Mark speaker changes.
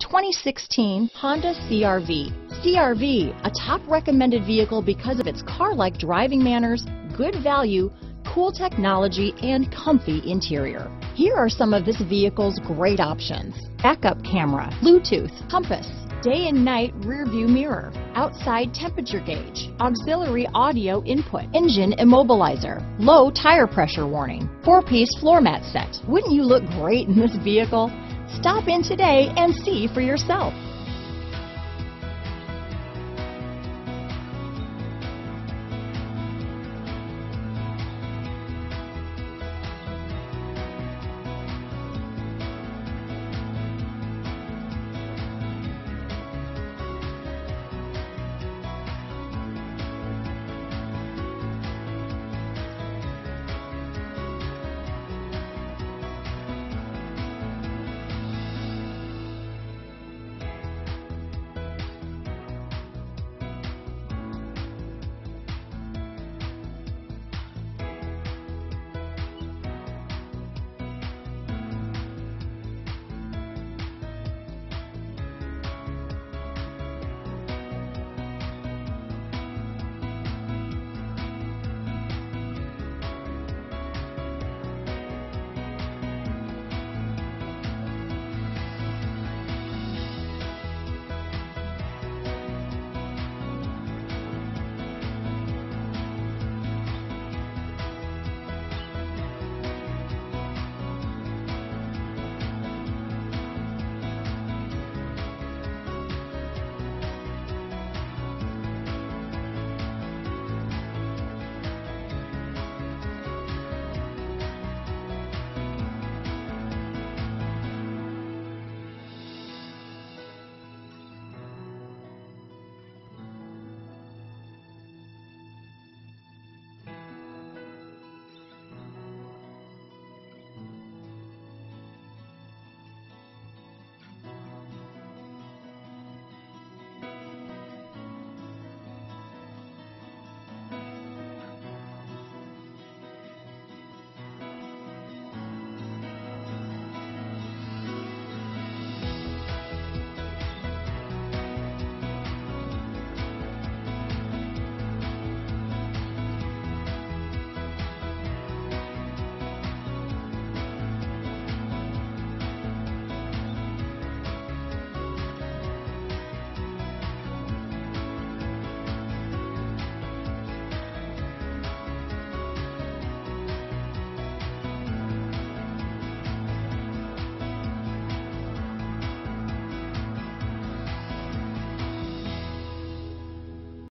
Speaker 1: 2016 Honda CR-V. CR-V, a top recommended vehicle because of its car-like driving manners, good value, cool technology, and comfy interior. Here are some of this vehicle's great options: backup camera, Bluetooth, compass, day and night rear view mirror, outside temperature gauge, auxiliary audio input, engine immobilizer, low tire pressure warning, 4-piece floor mat set. Wouldn't you look great in this vehicle? Stop in today and see for yourself.